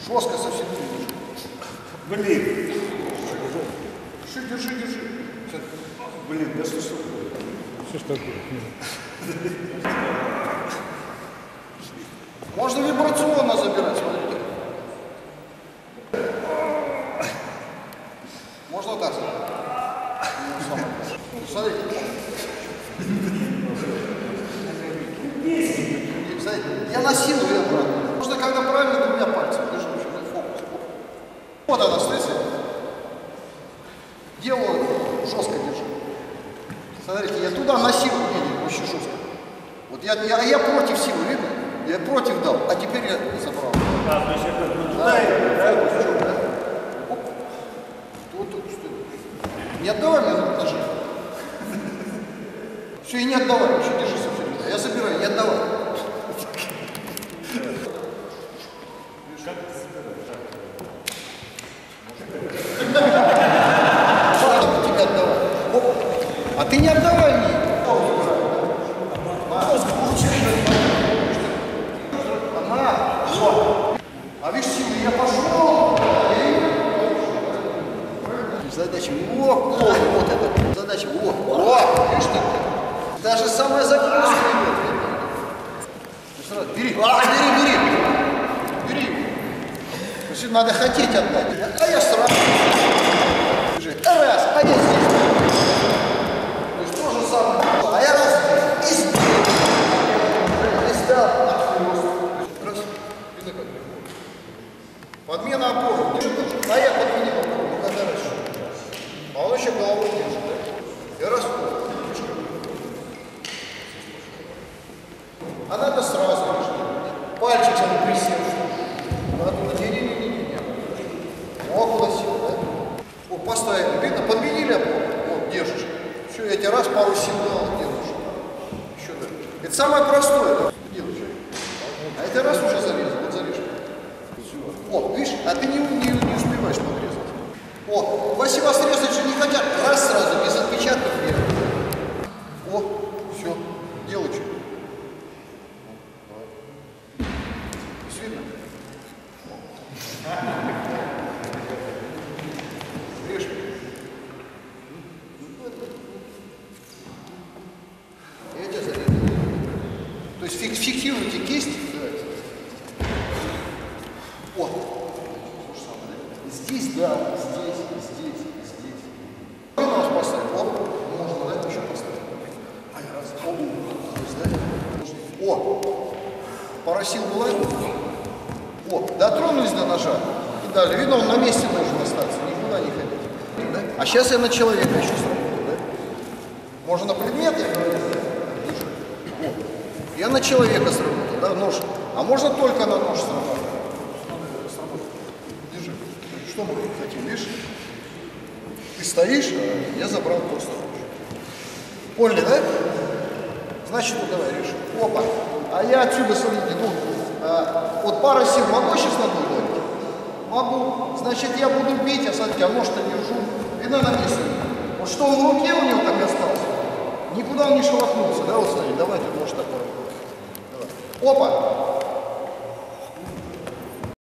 Жестко совсем не держи. Блин. Держи. Блин, да что ж такое? Что ж такое? Можно вибрационно забирать, смотрите. Можно так. Смотрите. Я насилую обратно. Можно, когда правильно, двумя пальцами. Держи, фокус. Вот она, смотрите. Делаю, жестко держу. Смотрите, я туда насилую, очень жестко. Вот я против силы, видно? Я против дал, а теперь я забрал. А, то есть это да? Оп. Тут, что? Не отдавай мне ножи. Все, и не отдавай, еще держи совсем. Я забираю, не отдавай. Тебе отдавай. А ты не отдавай мне. А видишь, силы, я пошел. Задача, вот это. Задача, вот, видишь ты? Даже самая загрузка идет. Бери, бери. То есть надо хотеть отдать. А я сразу. Раз, а я здесь. То есть то же самое. А я раз и здесь. Здесь, да. Раз. И так. Подмена опоры. А я подменил опору. Ну когда раньше. А он еще головой держит, да? И раз. А надо сразу. Пальчик сам присел. Не. Около сил, да? Вот поставили. Видно, подменили опору. Вот, держишь. Все, я тебе раз пару сил дал, держишь. Еще да. Это самое простое, да? Делаешь. А это раз уже зарезал. Вот зарежешь. Вот, видишь, а ты не успеваешь подрезать. О, Василий срезать же не хотят. Раз сразу, без отпечатков нет. О, все, делай что. Видно? Режь. Я тебя зарезал. То есть фиксируйте кисть. Вот. Здесь, да, здесь. Вы нас поставить, можно, да, еще поставить. О, пара сил была. О, дотронулись до ножа и дали. Видно, он на месте должен остаться, никуда не ходить. Да? А сейчас я на человека еще сработаю, да? Можно на предмет я говорю? Я на человека сработаю, да, нож. А можно только на нож сработать. Держи. Что мы хотим, видишь? Ты стоишь, а я забрал просто нож. Поняли, да? Значит, ну давай, реши. Опа. А я отсюда, смотрите, вот пара сил могу сейчас ногой давить? Могу. Значит, я буду бить, а смотрите, а нож-то держу. Видно на месте. Вот что он в руке у него так остался. Никуда он не шелохнулся, да, вот смотри, давайте нож такой. Давай. Опа.